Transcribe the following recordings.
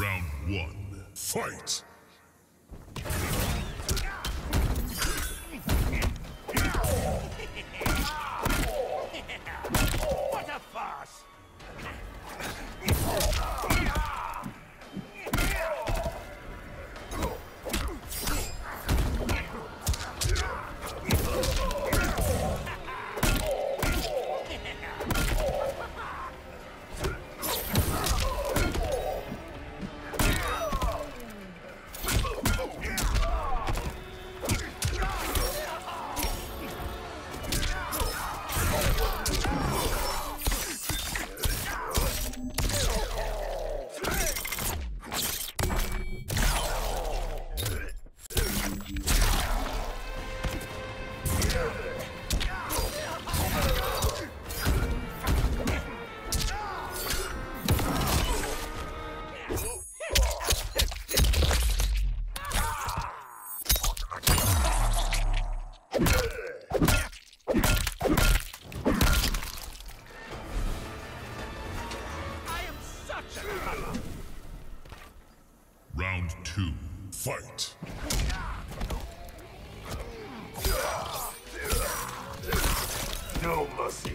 Round one, fight! What a farce! Round two, fight! No mercy.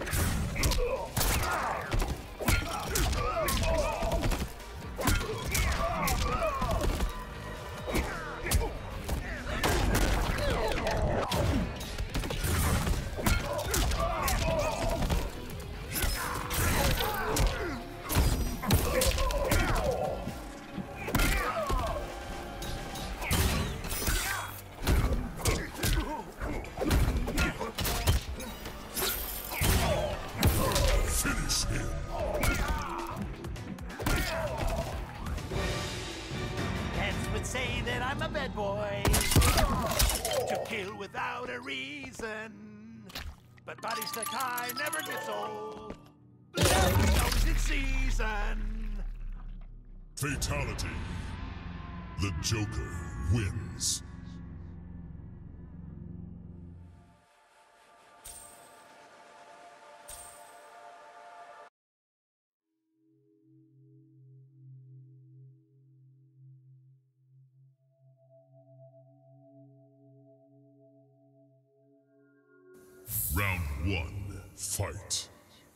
Finish him! Heads would say that I'm a bad boy, to kill without a reason. But body stuck high never gets old, always in season. Fatality. The Joker wins. Round one, fight.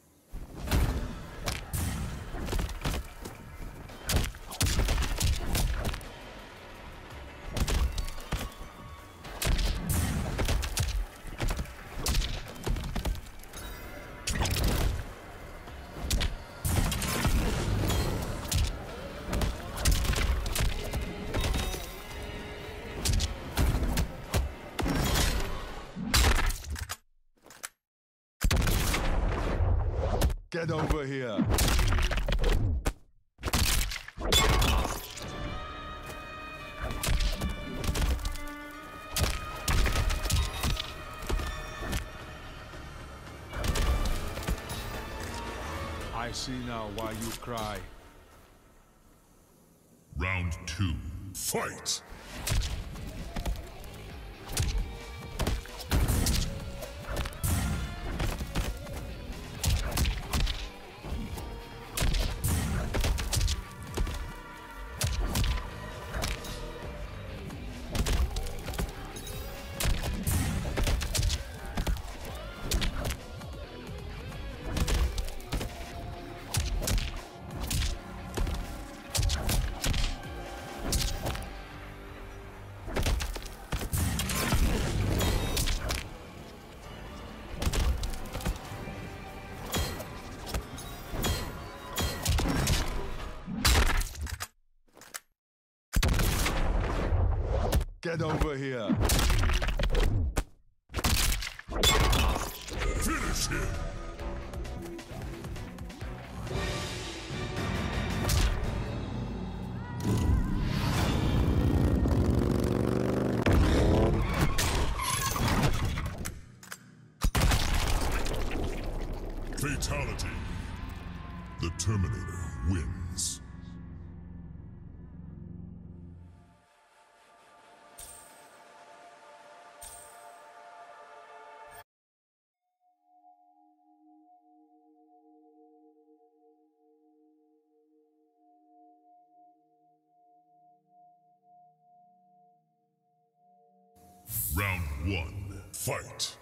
Get over here. I see now why you cry. Round two, fight! Get over here. Finish him! Fatality. The Terminator wins. Round 1, fight!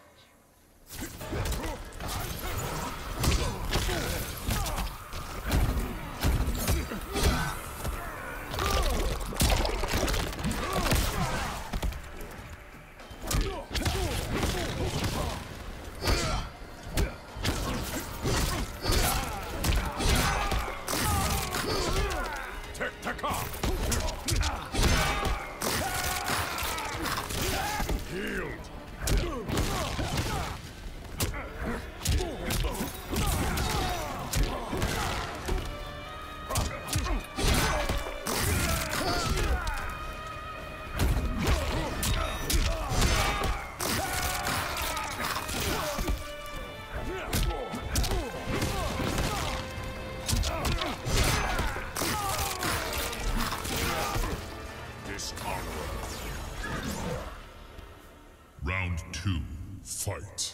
Round 2, fight!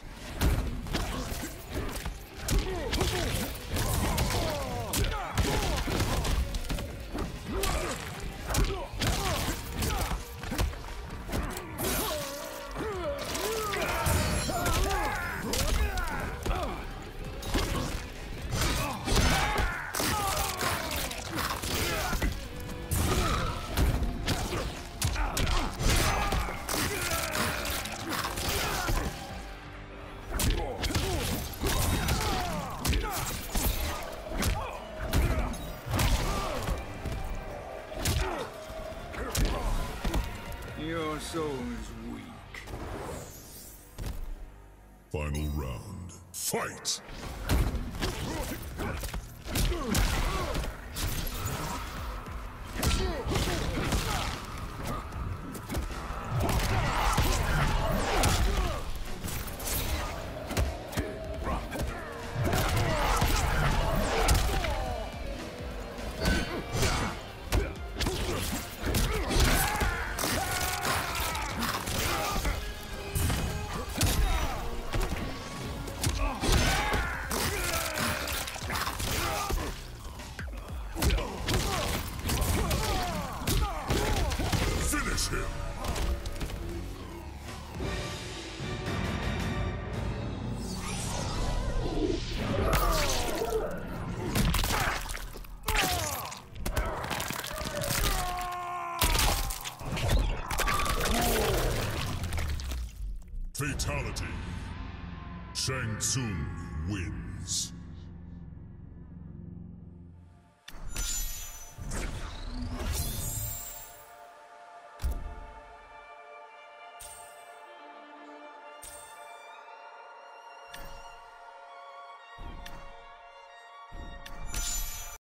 Your soul is weak. Final round, fight! Finish him! Fatality. Shang Tsung wins.